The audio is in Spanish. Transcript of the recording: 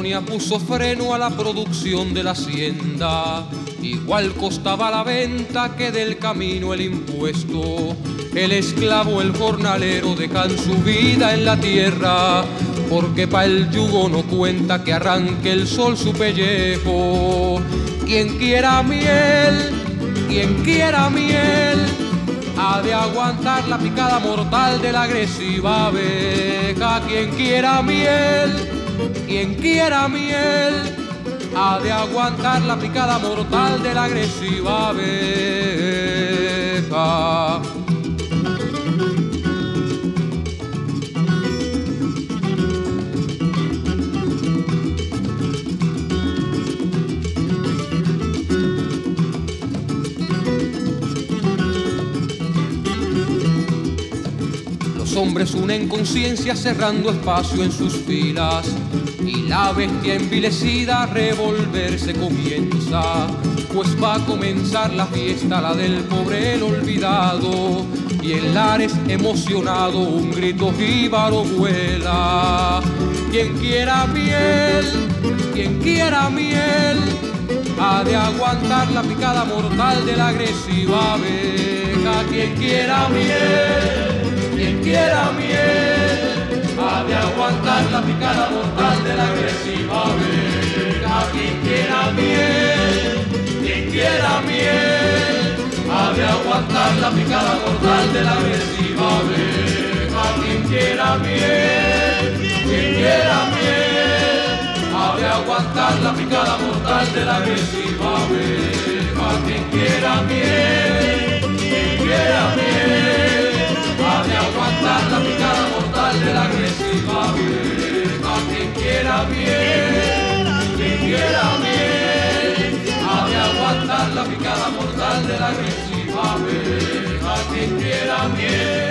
colonia puso freno a la producción de la hacienda. Igual costaba la venta que del camino el impuesto. El esclavo, el jornalero dejan su vida en la tierra, porque pa' el yugo no cuenta que arranque el sol su pellejo. Quien quiera miel, ha de aguantar la picada mortal de la agresiva abeja. Quien quiera miel, ha de aguantar la picada mortal de la agresiva abeja. Los hombres unen conciencia cerrando espacio en sus filas, y la bestia envilecida a revolverse comienza, pues va a comenzar la fiesta, la del pobre el olvidado, y en Lares emocionado un grito jíbaro vuela. Quien quiera miel, ha de aguantar la picada mortal de la agresiva abeja. Quien quiera miel, ha de aguantar la picada mortal de la agresiva abeja. Quien quiera miel, ha de aguantar la picada mortal de la agresiva abeja. Quien quiera miel, ha de aguantar la picada mortal de la agresiva abeja. Quien quiera miel, ha de aguantar la picada mortal de la agresiva abeja. Quien quiera miel, ha de aguantar la picada mortal de la agresiva abeja. Quien quiera miel.